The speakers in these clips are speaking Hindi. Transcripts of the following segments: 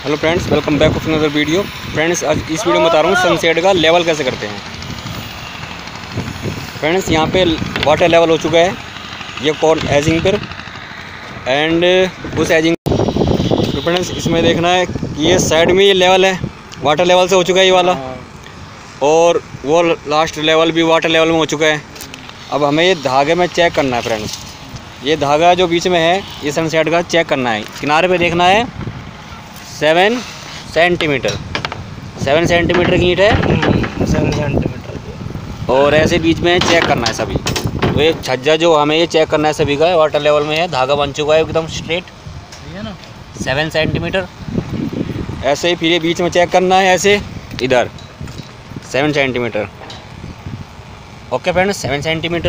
Hello friends, welcome back to another video. Friends, आज इस वीडियो में बता रहा हूँ सनशेड का लेवल कैसे करते हैं। फ्रेंड्स, यहाँ पे वाटर लेवल हो चुका है, ये कॉर्न एजिंग पर एंड उस एजिंग तो फ्रेंड्स इसमें देखना है कि ये साइड में ये लेवल है, वाटर लेवल से हो चुका है ये वाला, और वो लास्ट लेवल भी वाटर लेवल में हो चुका है। अब हमें ये धागे में चेक करना है फ्रेंड्स, ये धागा जो बीच में है ये सनशेड का चेक करना है। किनारे पे देखना है 7 सेंटीमीटर, 7 सेंटीमीटर की ईंट है, 7 सेंटीमीटर और ऐसे बीच में चेक करना है सभी। तो ये छज्जा जो हमें ये चेक करना है सभी का वाटर लेवल में है, धागा बन चुका है एकदम स्ट्रेट, है ना 7 सेंटीमीटर। ऐसे ही फिर ये बीच में चेक करना है, ऐसे इधर 7 centimetre. Okay friends, 7 centimetre,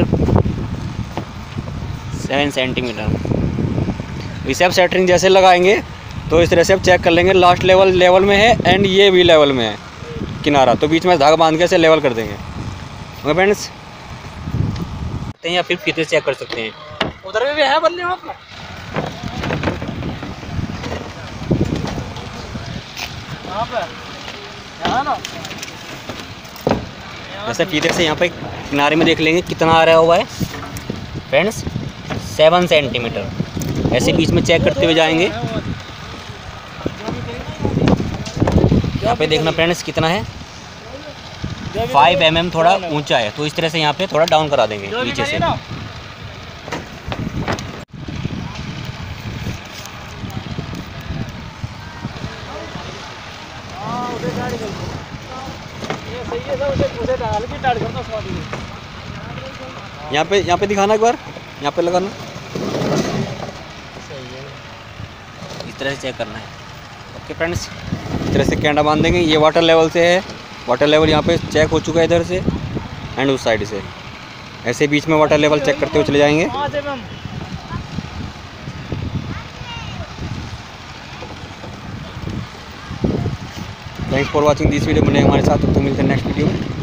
7 centimetre. इसे आप शटरिंग जैसे लगाएंगे तो इस तरह से आप चेक कर लेंगे लास्ट लेवल में है एंड ये भी लेवल में है किनारा, तो बीच में धागा बांध के ऐसे लेवल कर देंगे। ओके फ्रेंड्स, या फिर फीते चेक कर सकते हैं। उधर भी है बल्ले वहाँ पे यहाँ ना, जैसे फीते से यहाँ पे किनारे में देख लेंगे कितना आ रहा हुआ है फ्रेंड्स, 7 सेंटीमीटर। ऐसे बीच में चेक करते हुए जाएंगे। यहाँ पे देखना फ्रेंड्स कितना है, 5 mm थोड़ा ऊंचा है, तो इस तरह से यहाँ पे थोड़ा डाउन करा देंगे नीचे से। यहाँ पे दिखाना एक बार, यहाँ पे लगाना, इस तरह से चेक करना है। ओके फ्रेंड्स, इस तरह से कैंडा बांध देंगे। ये वाटर लेवल से है, वाटर लेवल यहाँ पे चेक हो चुका है इधर से एंड उस साइड से। ऐसे बीच में वाटर लेवल चेक करते हुए चले जाएंगे। Thanks for watching this video. बने हमारे साथ, तो मिलते हैं नेक्स्ट वीडियो में।